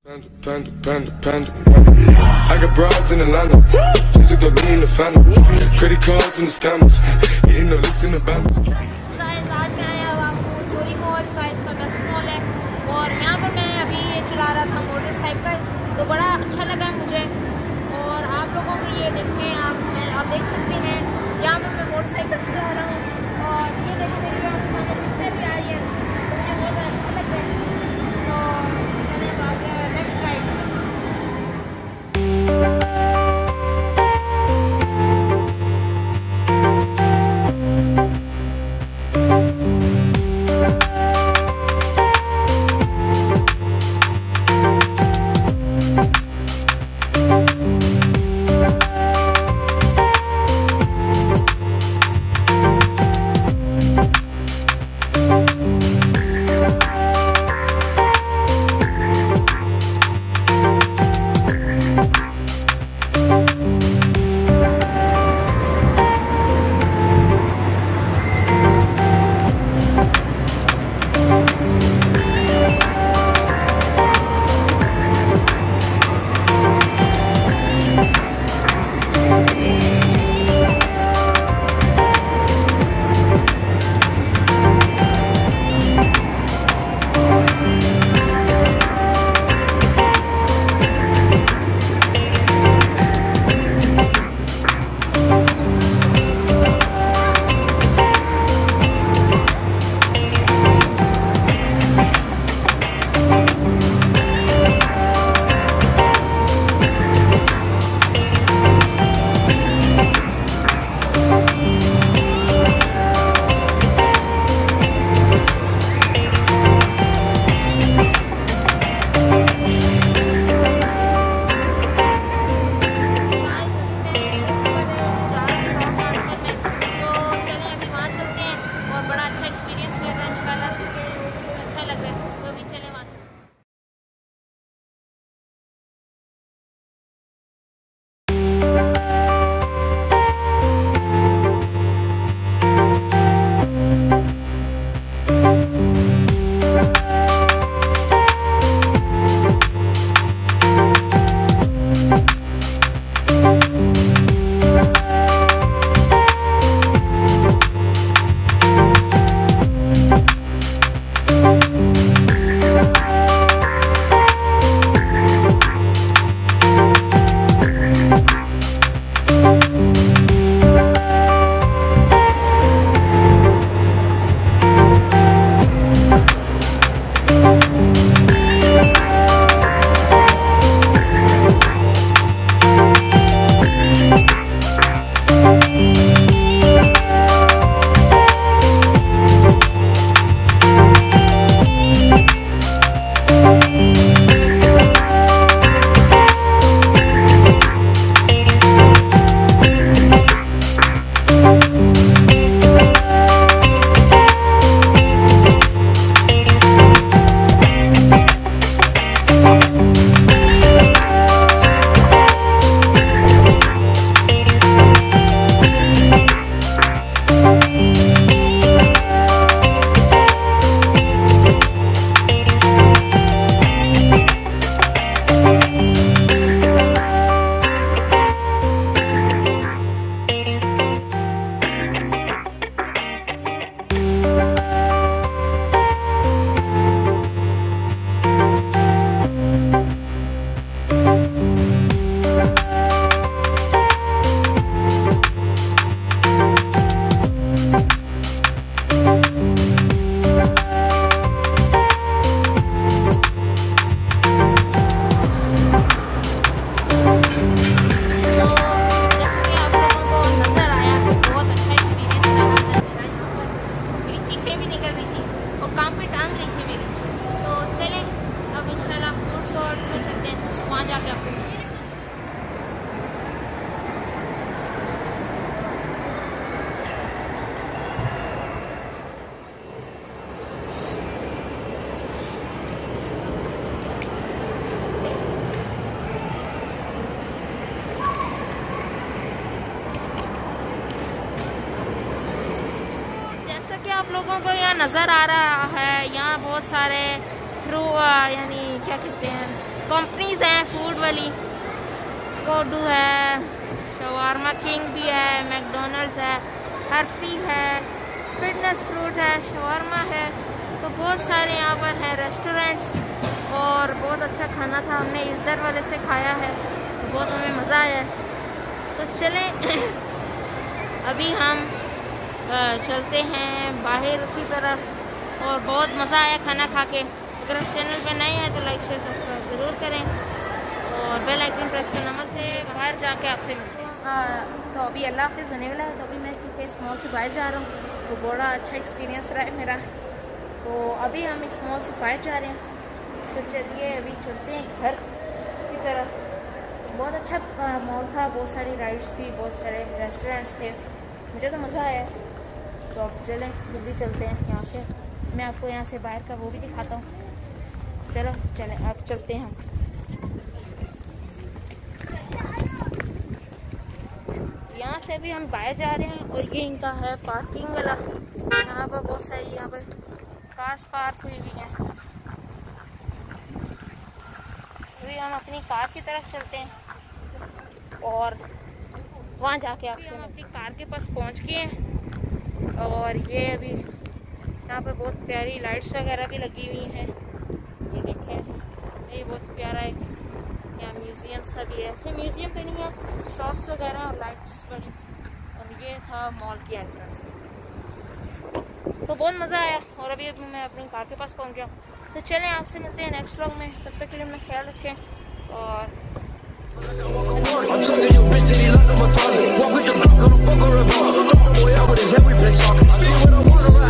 Panda. I got broads in Atlanta. Just took the lean, the family. Credit cards and the scammers. Getting the licks in the band. आज मैं आया हुआ हूँ जोरी mall का, इसका बेस्ट मॉल है। और यहाँ पर मैं अभी ये चला रहा था मोटरसाइकिल, तो बड़ा अच्छा लगा मुझे। और आप लोगों को ये देखें, आप देख सकते हैं यहाँ पर मैं मोटरसाइकिल चला रहा हूँ। और ये देखो मेरी यहाँ सामने पिक्चर भी आई है, तो मुझे बहुत अच्छा लग रहा है। सो चलिए अब नेक्स्ट राइड से। आप लोगों को यहाँ नज़र आ रहा है, यहाँ बहुत सारे यानी क्या कहते हैं कंपनीज हैं फूड वाली, कोडू है, शवारमा किंग भी है, मैकडोनल्ड्स है, हर्फी है, फिटनेस फ्रूट है, शवारमा है। तो बहुत सारे यहाँ पर है रेस्टोरेंट्स और बहुत अच्छा खाना था। हमने इधर वाले से खाया है तो बहुत हमें मज़ा आया है। तो चलें अभी हम चलते हैं बाहर की तरफ और बहुत मज़ा आया खाना खा के। अगर आप चैनल पर नए हैं तो लाइक शेयर सब्सक्राइब ज़रूर करें और बेल आइकन प्रेस करना मत से। बाहर जाके आपसे मिलते हैं। तो अभी अल्लाह हाफिज़ होने वाला है। तो अभी मैं क्योंकि इस मॉल से बाहर जा रहा हूँ तो बड़ा अच्छा एक्सपीरियंस रहा है मेरा। तो अभी हम इस मॉल से बाहर जा रहे हैं। तो चलिए अभी चलते हैं घर की तरफ। बहुत अच्छा मॉल था, बहुत सारी राइड्स थी, बहुत सारे रेस्टोरेंट्स थे, मुझे तो मज़ा आया। तो अब चलें जल्दी चलते हैं यहाँ से। मैं आपको यहाँ से बाहर का वो भी दिखाता हूँ। चलो चलें अब चलते हैं हम। यहाँ से भी हम बाहर जा रहे हैं और ये इनका है पार्किंग वाला। यहाँ पर बहुत सारी यहाँ पर कार्स पार्क हुई हुई हैं। अभी हम अपनी कार की तरफ चलते हैं और वहाँ जाके आपसे हम अपनी कार के पास पहुँच गए हैं। और ये अभी यहाँ पे बहुत प्यारी लाइट्स वगैरह भी लगी हुई हैं। ये देखें, ये बहुत प्यारा है। यहाँ म्यूज़ियम सा भी है, ऐसे म्यूज़ियम पे नहीं है, शॉप्स वगैरह और लाइट्स बनी। और ये था मॉल की एंट्रेंस। तो बहुत मज़ा आया और अभी मैं अपनी कार के पास पहुँच गया। तो चलें आपसे मिलते हैं नेक्स्ट व्लॉग में। तब तक के लिए अपना ख्याल रखें और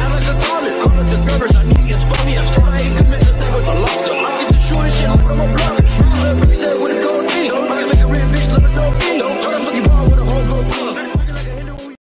I like the